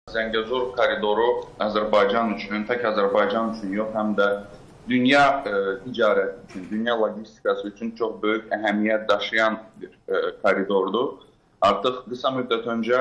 Zəngəzur koridoru Azərbaycan üçün, tək Azərbaycan üçün yox, həm də dünya ticarəti üçün, dünya logistikası üçün çox böyük əhəmiyyət daşıyan bir koridordur. Artıq qısa müddət öncə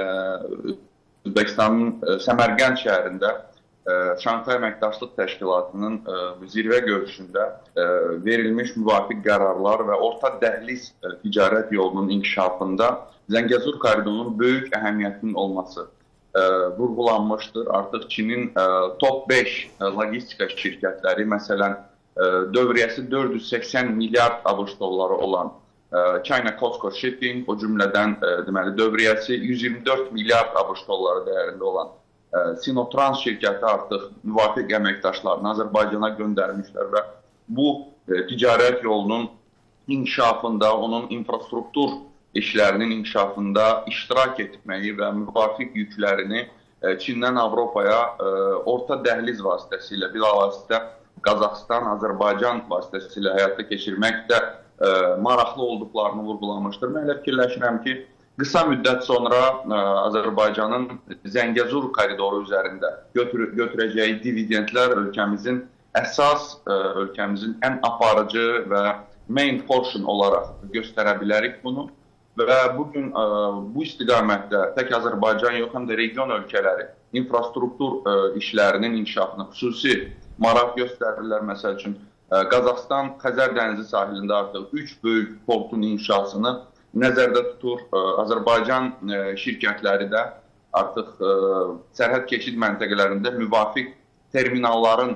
Özbəkistanın Səmərqənd şəhərində Şanxay Əməkdaşlıq Təşkilatının zirvə görüşündə verilmiş müvafiq qərarlar və orta dəhliz ticarət yolunun inkişafında Zəngəzur koridorunun böyük əhəmiyyətinin olması vurğulanmışdır. Artıq Çinin top 5 logistika şirkətləri, məsələn, dövriyyəsi 480 milyard ABŞ dolları olan China COSCO Shipping, o cümlədən deməli, dövriyyəsi 124 milyard ABŞ dolları dəyərində olan Sinotrans şirkəti artıq müvafiq əməkdaşlarını Azərbaycana göndərmişlər və bu ticarət yolunun inkişafında, onun infrastruktur işlərinin inkişafında iştirak etməyi və müvafiq yüklərini Çindən Avropaya orta dəhliz vasitəsilə, bilavasitə Qazaxıstan, Azərbaycan vasitəsilə həyata keçirmək də maraqlı olduqlarını vurğulamışdır. Mən elə fikirləşirəm ki, qısa müddət sonra Azərbaycanın Zəngəzur koridoru üzərində götürəcəyi dividendlər ölkəmizin əsas, ölkəmizin ən aparıcı və main portion olaraq göstərə bilərik bunu. Və bugün bu istiqamətdə tək Azərbaycan yox, həm də region ölkələri infrastruktur işlərinin inkişafına xüsusi maraq göstərirlər. Məsəl üçün, Qazaxıstan Xəzər dənizi sahilində artıq 3 böyük portun inşasını nəzərdə tutur. Azərbaycan şirkətləri də artıq sərhəd keçid məntəqələrində müvafiq terminalların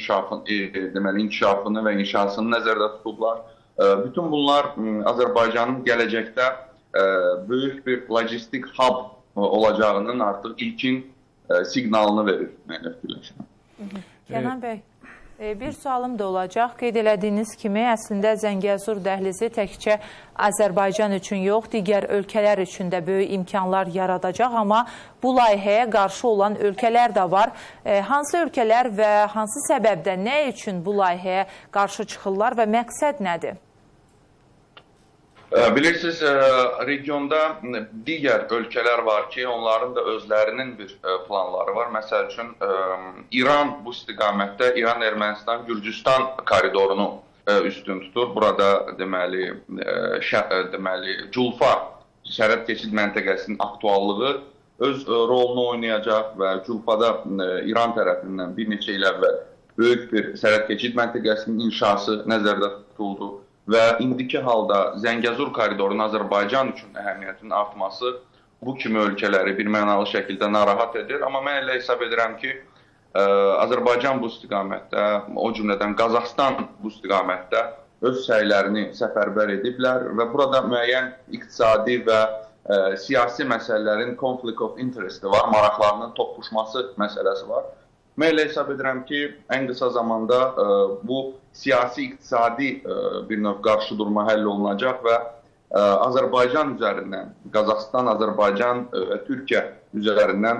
inkişafını və inşasını nəzərdə tutublar. Bütün bunlar Azərbaycanın gələcəkdə böyük bir logistik hub olacağının artıq ilkin siqnalını verir, mən fikirləşirəm. Kənan bəy, bir sualım da olacaq. Qeyd elədiyiniz kimi, əslində Zəngəzur dəhlizi təkcə Azərbaycan üçün yox, digər ölkələr üçün də böyük imkanlar yaradacaq, amma bu layihəyə qarşı olan ölkələr də var. Hansı ölkələr və hansı səbəbdən, nə üçün bu layihəyə qarşı çıxırlar və məqsəd nədir? Bilirsiniz, regionda digər ölkələr var ki, onların da özlərinin bir planları var. Məsəl üçün, İran bu istiqamətdə İran-Ermənistan-Gürcüstan koridorunu üstün tutur. Burada deməli Culfa sərhəd keçid məntəqəsinin aktuallığı öz rolunu oynayacaq və Culfada İran tərəfindən bir neçə il əvvəl böyük bir sərhəd keçid məntəqəsinin inşası nəzərdə tutuldu. Və indiki halda Zəngəzur koridorunun Azərbaycan üçün əhəmiyyətinin artması bu kimi ölkələri bir mənalı şəkildə narahat edir. Amma mən elə hesab edirəm ki, Azərbaycan bu istiqamətdə, o cümlədən Qazaxıstan bu istiqamətdə öz səylərini səfərbər ediblər və burada müəyyən iqtisadi və siyasi məsələlərin conflict of interest var, maraqlarının toqquşması məsələsi var. Mən elə hesab edirəm ki, ən qısa zamanda bu siyasi-iqtisadi bir növ qarşıdurma həll olunacaq və Azərbaycan üzərindən, Qazaxıstan, Azərbaycan və Türkiyə üzərindən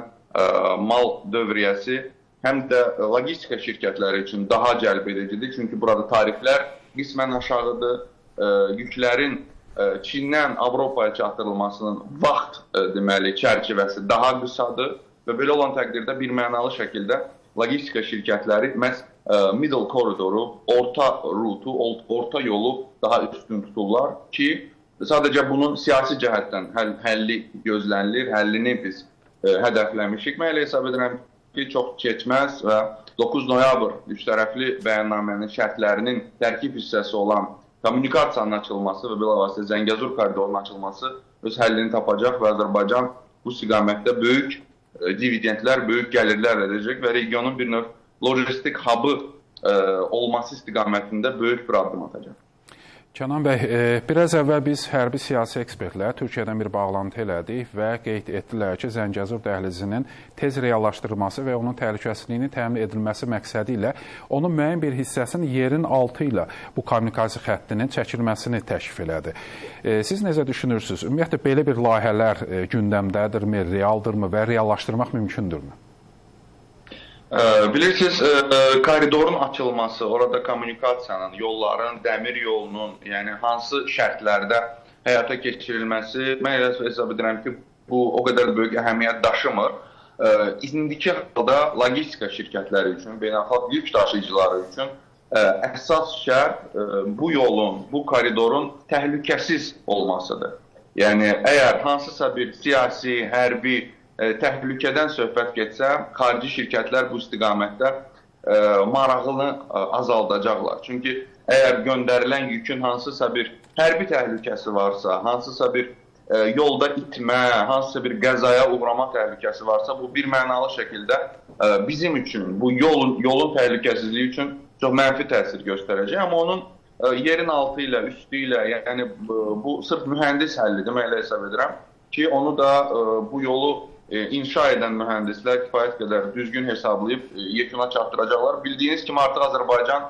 mal dövriyyəsi həm də logistika şirkətləri üçün daha cəlb edicidir. Çünki burada tariflər qismən aşağıdır, yüklərin Çindən Avropaya çatdırılmasının vaxt çərçivəsi daha qısadır və belə olan təqdirdə bir mənalı şəkildə logistika şirkətləri məhz middle koridoru, orta rutu, orta yolu daha üstün tuturlar ki, sadəcə bunun siyasi cəhətdən həlli gözlənilir, həllini biz hədəfləmişik. Mən elə hesab edirəm ki, çox keçməz və 9 noyabr üçtərəfli bəyannamənin şərtlərinin tərkib hissəsi olan kommunikasiyanın açılması və bilavasitə Zəngəzur koridorunun açılması öz həllini tapacaq və Azərbaycan bu istiqamətdə böyük dividendlər, böyük gəlirlər edəcək və regionun bir növ logistik hub'ı olması istiqamətində böyük bir addım atacaq. Kənan bəy, biraz əvvəl biz hərbi siyasi ekspertlər Türkiyədən bir bağlantı elədik və qeyd etdilər ki, Zəngəzur dəhlizinin tez reallaşdırılması və onun təhlükəsizliyini təmin edilməsi məqsədi ilə onun müəyyən bir hissəsinin yerin altı ilə bu kommunikasiya xəttinin çəkilməsini təklif elədi. Siz necə düşünürsünüz? Ümumiyyətlə, belə bir layihələr gündəmdədirmi, realdırmı və reallaşdırmaq mümkündürmü? Bilirsiniz, koridorun açılması, orada kommunikasiyanın, yolların, dəmir yolunun, yəni hansı şərtlərdə həyata keçirilməsi, mən elə hesab edirəm ki, bu o qədər böyük əhəmiyyət daşımır. indiki halda logistika şirkətləri üçün, beynəlxalq yük daşıyıcıları üçün əsas şərt bu yolun, bu koridorun təhlükəsiz olmasıdır. Yəni, əgər hansısa bir siyasi, hərbi təhlükədən söhbət getsə, xarici şirkətlər bu istiqamətdə marağını azaldacaqlar. Çünki əgər göndərilən yükün hansısa bir hərbi təhlükəsi varsa, hansısa bir yolda itmə, hansısa bir qəzaya uğrama təhlükəsi varsa, bu bir mənalı şəkildə bizim üçün, bu yolun təhlükəsizliyi üçün çox mənfi təsir göstərəcək. Amma onun yerin altı ilə, üstü ilə, yəni bu sırf mühəndis həlli deməklə hesab edirəm ki, onu da bu yolu inşa edən mühəndislər kifayət qədər düzgün hesablayıb yekuna çatdıracaqlar. Bildiyiniz kimi artıq Azərbaycan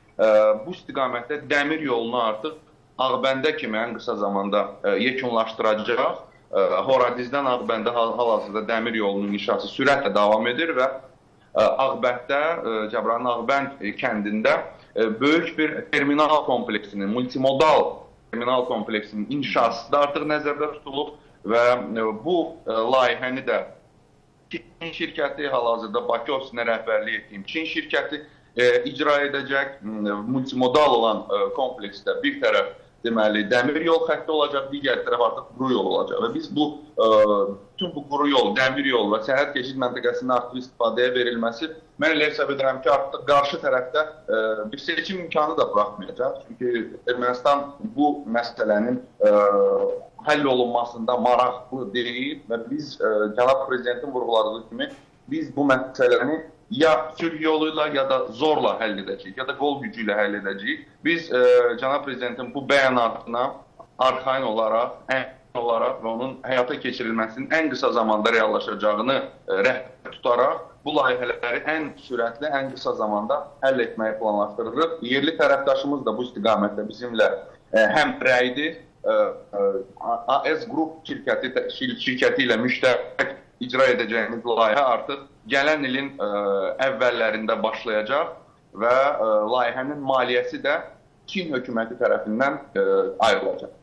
bu istiqamətdə dəmir yolunu artıq Ağbəndə kimi ən qısa zamanda yekunlaşdıracaq. Horadizdən Ağbəndə hal-hazırda dəmir yolunun inşası sürətlə davam edir və Ağbənddə, Cəbrayılın Ağbənd kəndində böyük bir terminal kompleksinin, multimodal terminal kompleksinin inşası da artıq nəzərdə tutulub və bu layihəni də Çin şirkəti, hal-hazırda Bakı ofisinə rəhbərlik etdiyim Çin şirkəti icra edəcək. Multimodal olan kompleksdə bir tərəf deməli dəmir yol xətti olacaq, digər tərəf artıq quru yol olacaq və biz bütün bu quru yol, dəmir yol və sərhəd keçid məntəqəsinin artıq istifadəyə verilməsi mən elə hesab edirəm ki, artıq qarşı tərəfdə bir seçim imkanı da buraxmayacaq. Çünki Ermənistan bu məsələnin həll olunmasında maraqlı deyil və biz Cənab Prezidentin vurğuladığı kimi biz bu məsələni ya sülh yoluyla ya da zorla həll edəcəyik, ya da qol gücü ilə həll edəcəyik. Biz Cənab Prezidentin bu bəyanatına arxain olaraq, və onun həyata keçirilməsinin ən qısa zamanda reallaşacağını rəhbər tutaraq bu layihələri ən sürətli, ən qısa zamanda həll etməyi planlaşdırırıq. Yerli tərəfdaşımız da bu istiqamətdə bizimlə həm rəydir. AS Group şirkəti ilə müştərək icra edəcəyimiz layihə artıq gələn ilin əvvəllərində başlayacaq və layihənin maliyyəsi də Çin hökuməti tərəfindən ayrılacaq.